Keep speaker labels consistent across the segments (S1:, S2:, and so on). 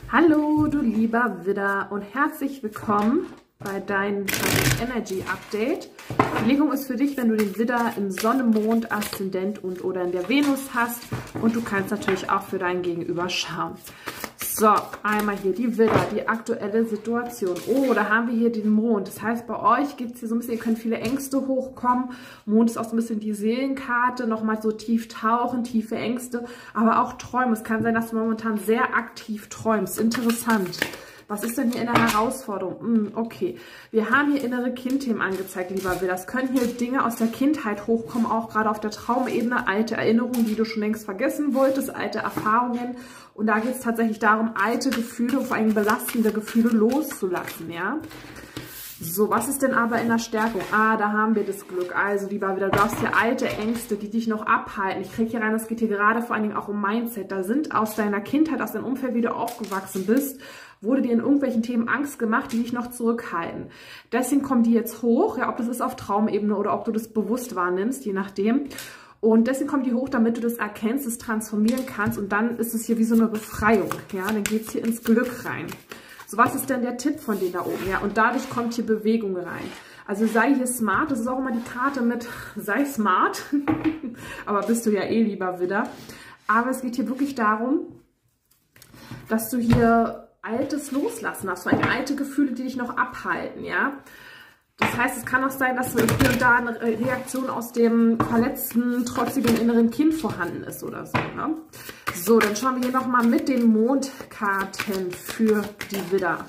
S1: Hallo, du lieber Widder und herzlich willkommen bei deinem Energy Update. Die Legung ist für dich, wenn du den Widder im Sonne, Mond, Aszendent und oder in der Venus hast, und du kannst natürlich auch für dein Gegenüber schauen. So, einmal hier die Widder, die aktuelle Situation. Oh, da haben wir hier den Mond. Das heißt, bei euch gibt es hier so ein bisschen, ihr könnt viele Ängste hochkommen. Mond ist auch so ein bisschen die Seelenkarte, nochmal so tief tauchen, tiefe Ängste, aber auch Träume. Es kann sein, dass du momentan sehr aktiv träumst. Interessant. Was ist denn hier in der Herausforderung? Okay, wir haben hier innere Kindthemen angezeigt, lieber Widder. Es können hier Dinge aus der Kindheit hochkommen, auch gerade auf der Traumebene, alte Erinnerungen, die du schon längst vergessen wolltest, alte Erfahrungen. Und da geht es tatsächlich darum, alte Gefühle, vor allem belastende Gefühle loszulassen, ja. So, was ist denn aber in der Stärkung? Ah, da haben wir das Glück. Also, lieber Widder, du hast hier alte Ängste, die dich noch abhalten. Ich kriege hier rein, es geht hier gerade vor allen Dingen auch um Mindset. Da sind aus deiner Kindheit, aus deinem Umfeld, wie du aufgewachsen bist, wurde dir in irgendwelchen Themen Angst gemacht, die dich noch zurückhalten. Deswegen kommen die jetzt hoch, ja, ob das ist auf Traumebene oder ob du das bewusst wahrnimmst, je nachdem. Und deswegen kommen die hoch, damit du das erkennst, das transformieren kannst, und dann ist es hier wie so eine Befreiung, ja, dann geht es hier ins Glück rein. So, was ist denn der Tipp von denen da oben, ja, und dadurch kommt hier Bewegung rein. Also sei hier smart, das ist auch immer die Karte mit, sei smart, aber bist du ja eh lieber Widder. Aber es geht hier wirklich darum, dass du hier Altes loslassen hast, vor allem alte Gefühle, die dich noch abhalten, ja. Das heißt, es kann auch sein, dass hier und da eine Reaktion aus dem verletzten, trotzigen inneren Kind vorhanden ist oder so, ne? So, dann schauen wir hier nochmal mit den Mondkarten für die Widder.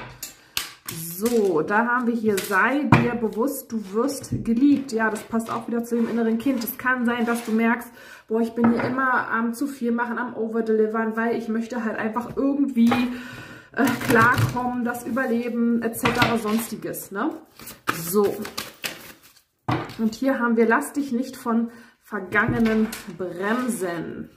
S1: So, da haben wir hier, sei dir bewusst, du wirst geliebt. Ja, das passt auch wieder zu dem inneren Kind. Es kann sein, dass du merkst, boah, ich bin hier immer am zu viel machen, am overdelivern, weil ich möchte halt einfach irgendwie klarkommen, das Überleben etc. sonstiges, ne? So. Und hier haben wir, lass dich nicht von Vergangenen bremsen.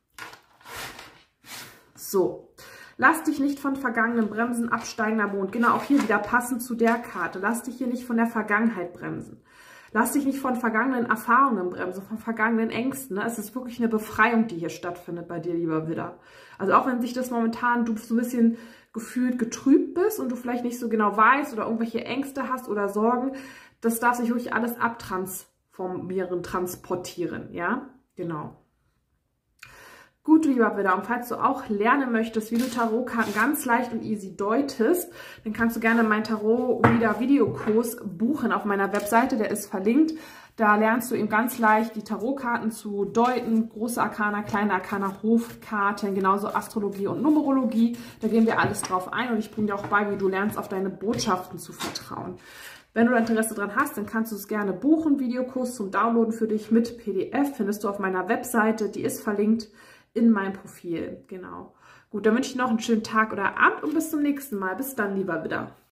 S1: So. Lass dich nicht von Vergangenen bremsen, absteigender Mond. Genau, auch hier wieder passend zu der Karte. Lass dich hier nicht von der Vergangenheit bremsen. Lass dich nicht von vergangenen Erfahrungen bremsen, von vergangenen Ängsten. Ne? Es ist wirklich eine Befreiung, die hier stattfindet bei dir, lieber Widder. Also auch wenn sich das momentan, du so ein bisschen gefühlt getrübt bist und du vielleicht nicht so genau weißt oder irgendwelche Ängste hast oder Sorgen, das darf sich wirklich alles abtransformieren, transportieren, ja, genau. Gut, lieber Widder, und falls du auch lernen möchtest, wie du Tarotkarten ganz leicht und easy deutest, dann kannst du gerne meinen Tarot-Videokurs buchen auf meiner Webseite, der ist verlinkt. Da lernst du eben ganz leicht die Tarotkarten zu deuten, große Arkana, kleine Arkana, Hofkarten, genauso Astrologie und Numerologie. Da gehen wir alles drauf ein, und ich bringe dir auch bei, wie du lernst, auf deine Botschaften zu vertrauen. Wenn du Interesse daran hast, dann kannst du es gerne buchen. Videokurs zum Downloaden für dich mit PDF findest du auf meiner Webseite, die ist verlinkt in meinem Profil, genau. Gut, dann wünsche ich noch einen schönen Tag oder Abend und bis zum nächsten Mal. Bis dann, lieber Widder.